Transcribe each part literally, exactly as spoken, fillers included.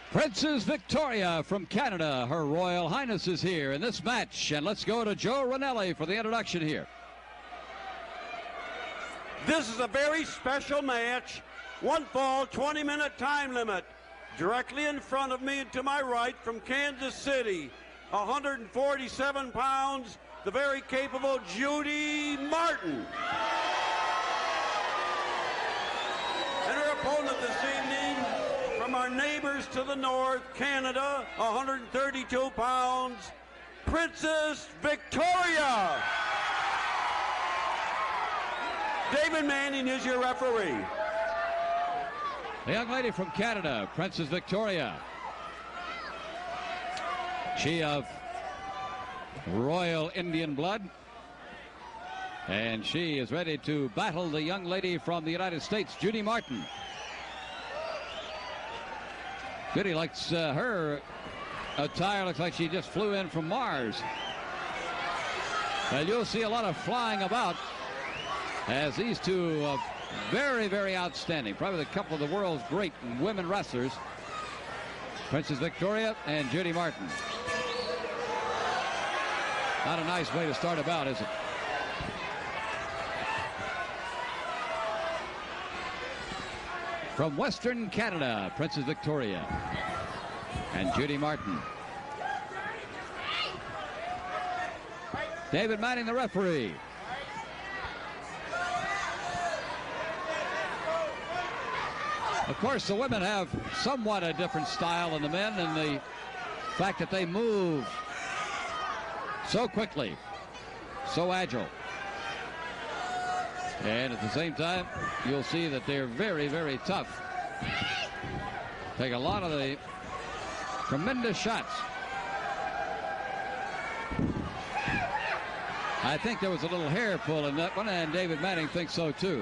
Princess Victoria from Canada. Her Royal Highness is here in this match. And let's go to Joe Ranelli for the introduction here. This is a very special match. One fall, twenty minute time limit. Directly in front of me and to my right from Kansas City, one hundred forty-seven pounds, the very capable Judy Martin. And her opponent this evening, from our neighbors to the north, Canada, one hundred thirty-two pounds, Princess Victoria. David Manning is your referee. The young lady from Canada, Princess Victoria. She of royal Indian blood. And she is ready to battle the young lady from the United States, Judy Martin. Judy likes uh, her attire. Looks like she just flew in from Mars. And you'll see a lot of flying about as these two uh, very, very outstanding. Probably the couple of the world's great women wrestlers, Princess Victoria and Judy Martin. Not a nice way to start about, is it? From Western Canada, Princess Victoria and Judy Martin. David Manning, the referee. Of course, the women have somewhat a different style than the men, and the fact that they move so quickly, so agile. And at the same time, you'll see that they're very, very tough. Take a lot of the tremendous shots. I think there was a little hair pull in that one, and David Manning thinks so too.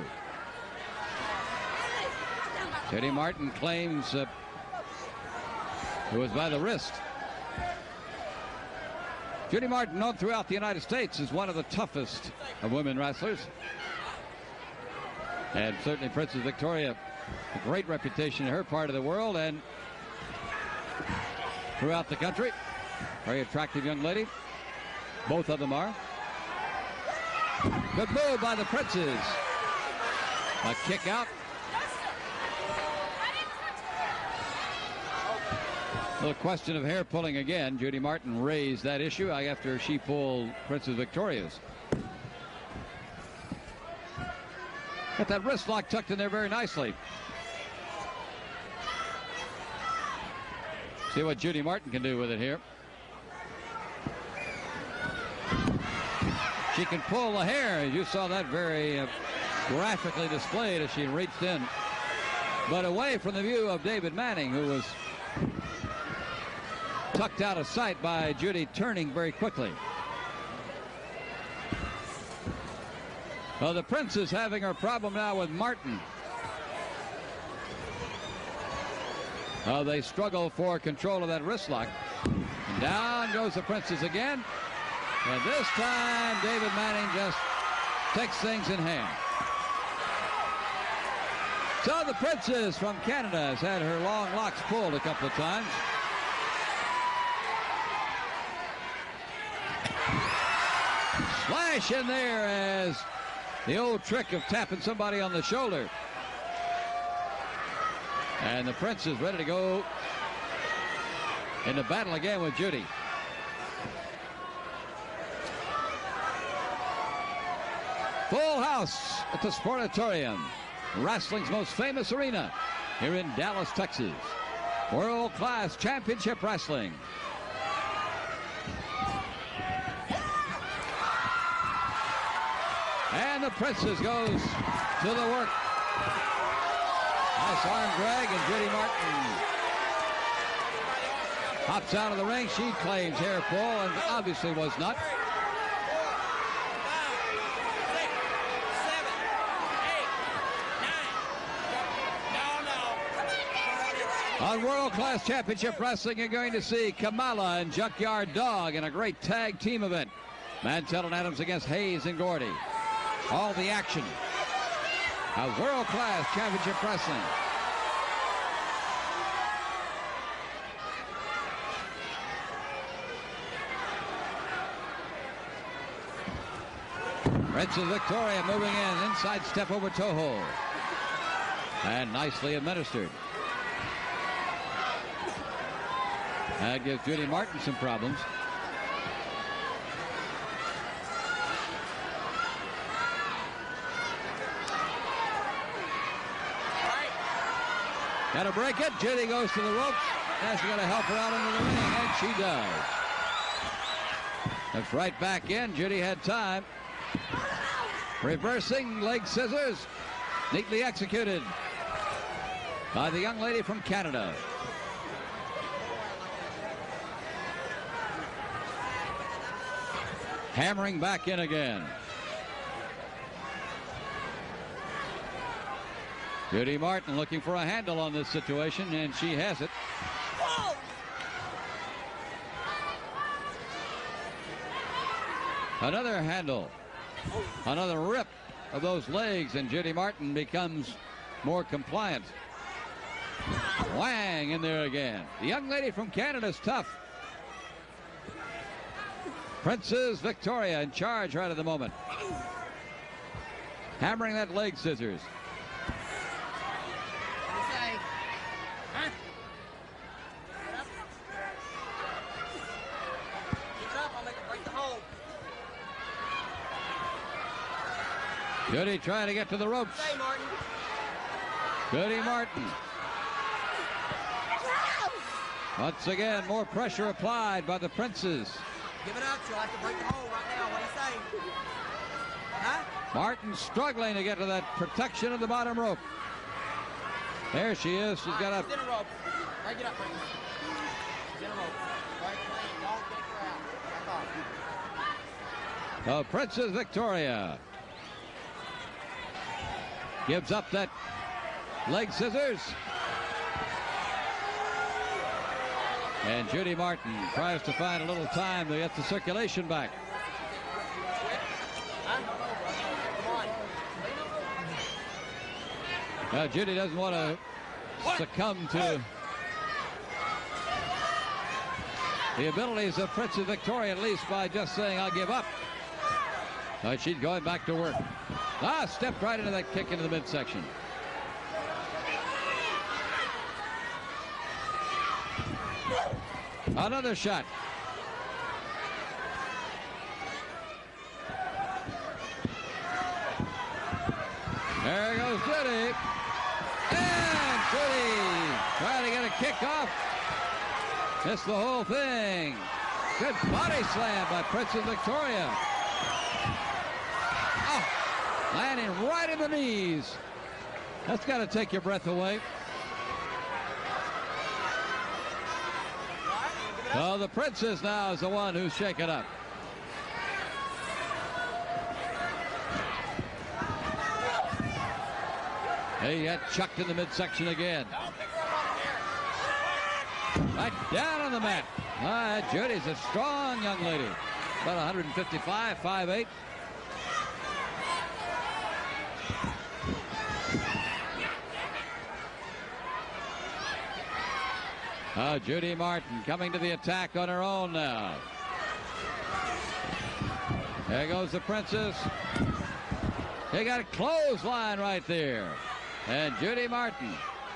Judy Martin claims uh, it was by the wrist. Judy Martin, known throughout the United States, is one of the toughest of women wrestlers. And certainly Princess Victoria, a great reputation in her part of the world and throughout the country. Very attractive young lady. Both of them are. Good move by the Princess. A kick out. Little question of hair pulling again. Judy Martin raised that issue after she pulled Princess Victoria's. Got that wrist lock tucked in there very nicely. See what Judy Martin can do with it here. She can pull the hair. You saw that very uh, graphically displayed as she reached in. But away from the view of David Manning, who was tucked out of sight by Judy turning very quickly. Well, the Princess having her problem now with Martin. Oh, they struggle for control of that wrist lock. And down goes the Princess again. And this time, David Manning just takes things in hand. So the Princess from Canada has had her long locks pulled a couple of times. Slash in there as the old trick of tapping somebody on the shoulder. And the Princess ready to go into battle again with Judy. Full house at the Sportatorium, wrestling's most famous arena here in Dallas, Texas. World-class championship wrestling. And the Princess goes to the work. Nice arm drag, and Judy Martin hops out of the ring. She claims hair pull, and obviously was not. On World Class Championship Wrestling, you're going to see Kamala and Junkyard Dog in a great tag team event. Mantell and Adams against Hayes and Gordy. All the action of World Class Championship Wrestling. Princess Victoria moving in. Inside step over toe hold. And nicely administered. That gives Judy Martin some problems. Got to break it. Judy goes to the ropes. That's going to help her out into the ring, and she does. That's right back in. Judy had time. Reversing leg scissors. Neatly executed by the young lady from Canada. Hammering back in again. Judy Martin looking for a handle on this situation, and she has it. Whoa. Another handle. Another rip of those legs, and Judy Martin becomes more compliant. Whang in there again. The young lady from Canada's tough. Princess Victoria in charge right at the moment. Hammering that leg scissors. Judy trying to get to the ropes. Judy Martin. Once again, more pressure applied by the Princess. Give it up. She'll have to break the hold right now. What do you say? Huh? Martin struggling to get to that protection of the bottom rope. There she is. She's got a... She's in a rope. Break it up, Frank. She's in a rope. Right, don't get her out. Back off. Oh, Princess Victoria gives up that leg scissors. And Judy Martin tries to find a little time to get the circulation back. Now, Judy doesn't want to succumb to the abilities of Princess Victoria, at least by just saying, I'll give up. But she's going back to work. Ah, stepped right into that kick into the midsection. Another shot. There goes Judy. And Judy trying to get a kick off. Missed the whole thing. Good body slam by Princess Victoria. Oh, landing right in the knees. That's got to take your breath away. Well, the Princess now is the one who's shaken up. He got chucked in the midsection again. Right down on the mat. Ah, Judy's a strong young lady. About one fifty-five, five eight. Uh, Judy Martin coming to the attack on her own now. There goes the Princess. They got a clothesline right there. And Judy Martin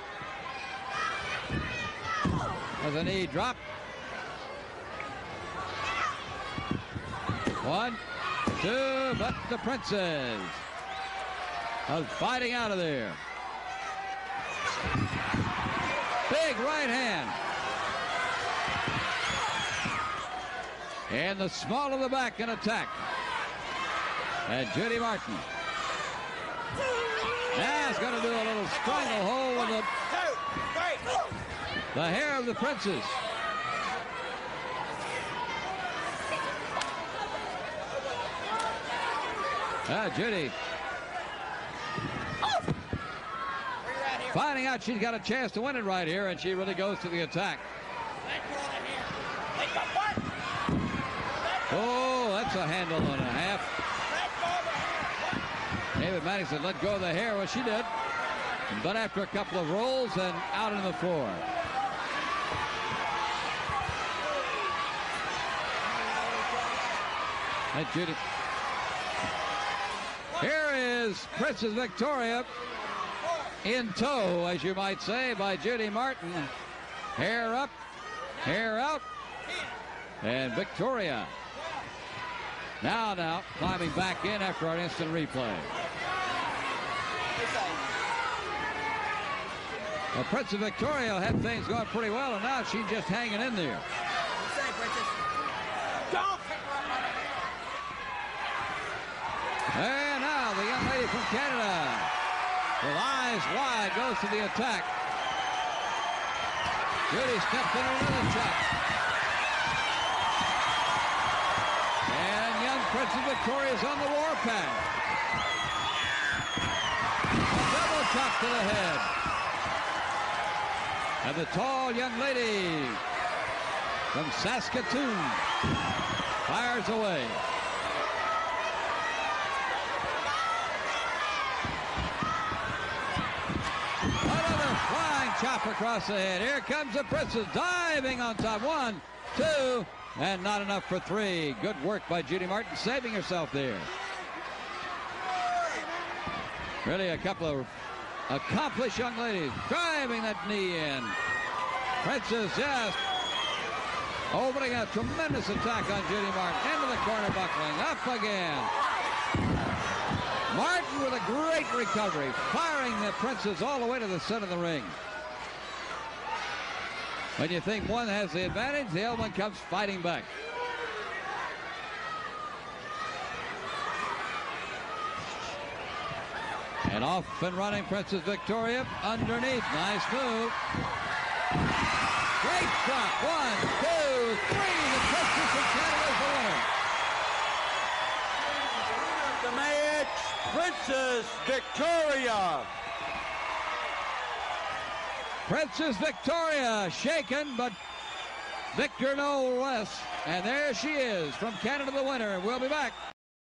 has a knee drop. One, two, but the Princess was fighting out of there. Big right hand. And the small of the back in attack. And Judy Martin now is going to do a little stranglehold with the, the hair of the Princess. Ah, Judy finding out she's got a chance to win it right here, and she really goes to the attack. Oh, that's a handle and a half. David Maddox said, let go of the hair. Well, she did. But after a couple of rolls and out on the floor. And Judy. Here is Princess Victoria in tow, as you might say, by Judy Martin. Hair up, hair out, and Victoria. Now, now, climbing back in after our instant replay. Well, Princess Victoria had things going pretty well, and now she's just hanging in there. And now the young lady from Canada, with eyes wide, goes to the attack. Judy steps in another shot. And young Princess Victoria's on the warpath. A double chop to the head. And the tall young lady from Saskatoon fires away. Another flying chop across the head. Here comes the Princess diving on top. One, two, and not enough for three. Good work by Judy Martin, saving herself there. Really a couple of accomplished young ladies driving that knee in. Princess just opening a tremendous attack on Judy Martin. Into the corner, buckling. Up again. Martin with a great recovery, firing the Princess all the way to the center of the ring. When you think one has the advantage, the other one comes fighting back. And off and running Princess Victoria underneath. Nice move. Great shot. One, two, three. The Princess of Canada is the winner. The match, Princess Victoria. Princess Victoria shaken, but Victor no less. And there she is from Canada, the winner. We'll be back.